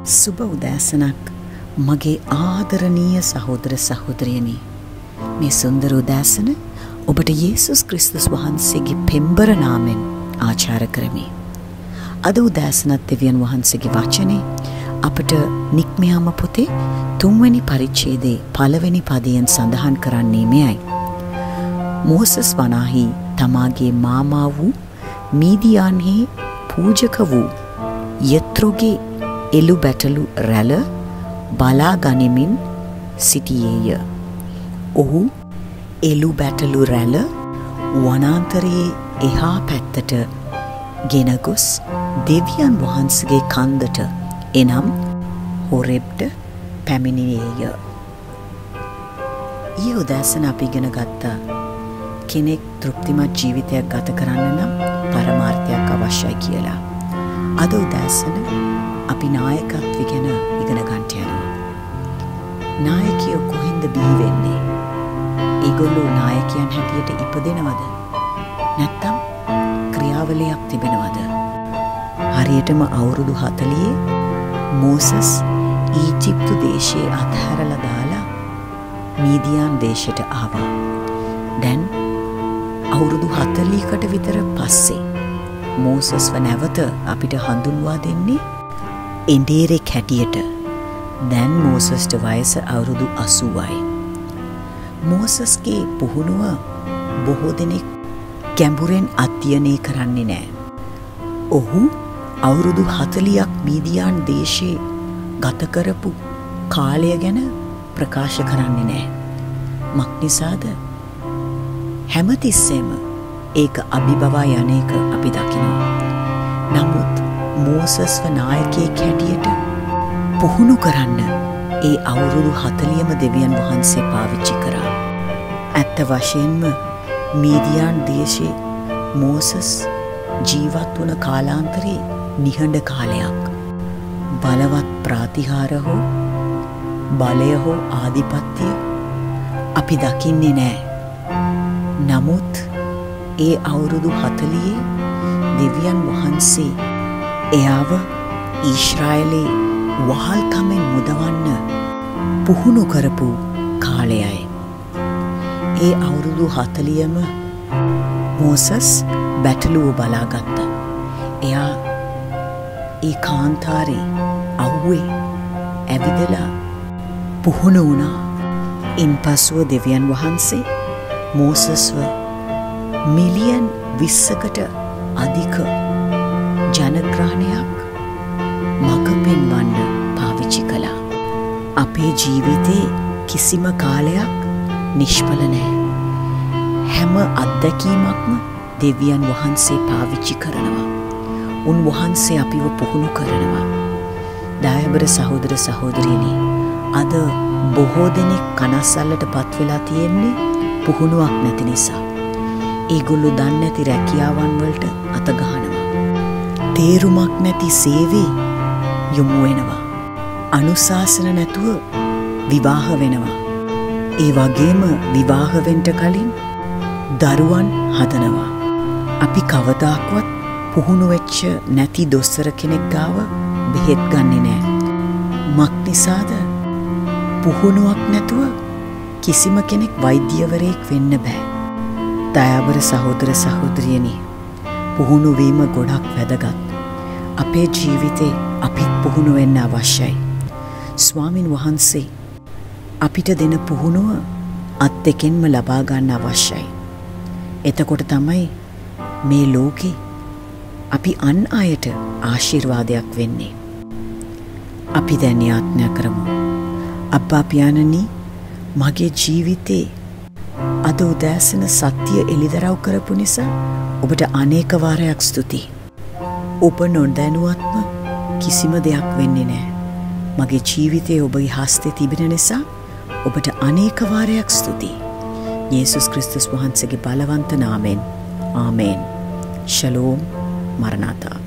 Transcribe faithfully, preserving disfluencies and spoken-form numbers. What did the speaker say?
සුබ උදෑසනක් මගේ ආදරණීය සහෝදර සහෝදරියනි. මේ සුන්දර උදෑසන ඔබට යේසුස් ක්‍රිස්තුස් වහන්සේගේ පෙම්බර නාමෙන් ආචාර කරමි. අද උදෑසනත් දෙවියන් වහන්සේගේ වචනේ අපට නික්මයාම පොතේ තුන්වෙනි පරිච්ඡේදයේ පළවෙනි පදයෙන් සඳහන් කරන්නේ මෙයයි. මෝසස් වනාහි තමාගේ මාමා වූ මීදියාන්හි පූජක වූ යත්‍රෝගේ එළු බැටළු රැළ බලා ගනිමින් සිටියේය. ඔහු එළු බැටළු රැළ වනාන්තරයේ එහා පැත්තට ගෙන ගොස් දෙවියන් වහන්සේගේ කන්දට එනම් හොරෙබ්ට පැමිණියේය. ඊයේ උදෑසන අපි ඉගෙන ගත්තා කෙනෙක් තෘප්තිමත් ජීවිතයක් ගත කරන්න නම් පරමාර්ථයක් අවශ්‍යයි කියලා. අද උදෑසන අපි නායකත්වය ගැන ඉගෙන ගන්නට යනවා. නායකයෝ කොහෙන්ද බිහි වෙන්නේ? ඒගොල්ලෝ නායකයන් හැටියට ඉපදෙනවද? නැත්නම් ක්‍රියාවලියක් තිබෙනවද? හරියටම අවුරුදු හතළිහේ මෝසස් ඊජිප්තු දේශයේ අත්හැරලා දාලා මීදියාන් දේශයට ආවා. දැන් අවුරුදු හතළිහකට විතර පස්සේ මෝසස්ව නැවත අපිට හඳුන්වා දෙන්නේ එඬේරෙක් හැටියට. දැන් මෝසස්ට වයස අවුරුදු අසූවයි. මෝසස්ගේ පුහුණුව බොහෝ දෙනෙක් ගැඹුරෙන් අධ්‍යයනය කරන්නේ නැහැ. ඔහු අවුරුදු හතළිහක් මීදියාන් දේශේ ගත කරපු කාලය ගැන ප්‍රකාශ කරන්නේ නැහැ. මක් නිසාද? හැමතිස්සෙම ඒක අභිබවා යන එක අපි දකිනවා. නමුත් මෝසස්ව නායකයෙක් හැටියට පුහුණු කරන්න ඒ අවුරුදු හතළිහම දෙවියන් වහන්සේ පාවිච්චි කරා. ඇත්ත වශයෙන්ම මීදියාන් දේශේ මෝසස් ජීවත් වුණ කාලාන්තරේ නිහඬ කාලයක්. බලවත් ප්‍රාතිහාර හෝ බලය හෝ ආධිපත්‍ය අපි දකින්නේ නැහැ. නමුත් ඒ අවුරුදු හතළිහේ දෙවියන් වහන්සේ එයාව ඊශ්‍රායලේ වහල්කමෙන් මුදවන්න පුහුණු කරපු කාලයයි. ඒ අවුරුදු හතළිහම මෝසස් බැටළුව බලාගත්තා. එයා ඒ කාන්තාරේ අව්වේ ඇවිදලා පුහුණු වුණා. ඉන්පසුව දෙවියන් වහන්සේ මෝසස්ව මිලියන් විස්සකට අධික ජනග්‍රහණයක් මඟ පෙන්වන්න පාවිච්චි කළා. අපේ ජීවිතේ කිසිම කාලයක් නිෂ්ඵල නැහැ. හැම අත්දැකීමක්ම දෙවියන් වහන්සේ පාවිච්චි කරනවා. උන්වහන්සේ අපිව පුහුණු කරනවා. දායබර සහෝදර සහෝදරියනි, අද බොහෝ දෙනෙක් කනස්සල්ලට පත් වෙලා තියෙන්නේ පුහුණුවක් නැති නිසා. ඒගොල්ලෝ දන්නේ නැති රැකියාවන් වලට අත ගහනවා. තේරුමක් නැති සේවයේ යොමු වෙනවා. අනුශාසන නැතුව විවාහ වෙනවා. ඒ වගේම විවාහ වෙන්න කලින් දරුවන් හදනවා. අපි කවදාක්වත් පුහුණු වෙච්ච නැති දොස්තර කෙනෙක් ගාව බෙහෙත් ගන්නෙ නෑ. මක් නිසාද? පුහුණුවක් නැතුව කිසිම කෙනෙක් වෛද්‍යවරයෙක් වෙන්න බෑ. දයාබර සහෝදර සහෝදරියනි, පුහුණු වීම ගොඩක් වැදගත්. අපේ ජීවිතේ අපිත් පුහුණු වෙන්න අවශ්‍යයි. ස්වාමින් වහන්සේ අපිට දෙන පුහුණුව අත් දෙකෙන්ම ලබා ගන්න අවශ්‍යයි. එතකොට තමයි මේ ලෝකේ අපි අන් අයට ආශිර්වාදයක් වෙන්නේ. අපි දැන් යාඥා කරමු. අප්පා පියාණනි, මගේ ජීවිතේ අද උදෑසන සත්‍ය එළිදරව් කරපු නිසා ඔබට අනේක වාරයක් ස්තුතියි. ඔබ නොදැනුවත්ම කිසිම දෙයක් වෙන්නේ නැහැ. මගේ ජීවිතේ ඔබගේ හස්තේ තිබෙන නිසා ඔබට අනේක වාරයක් ස්තුතියි. යේසුස් ක්‍රිස්තුස් වහන්සේගේ බලවන්ත නාමයෙන් ආමේන්. ශලෝම්. මරණාතා.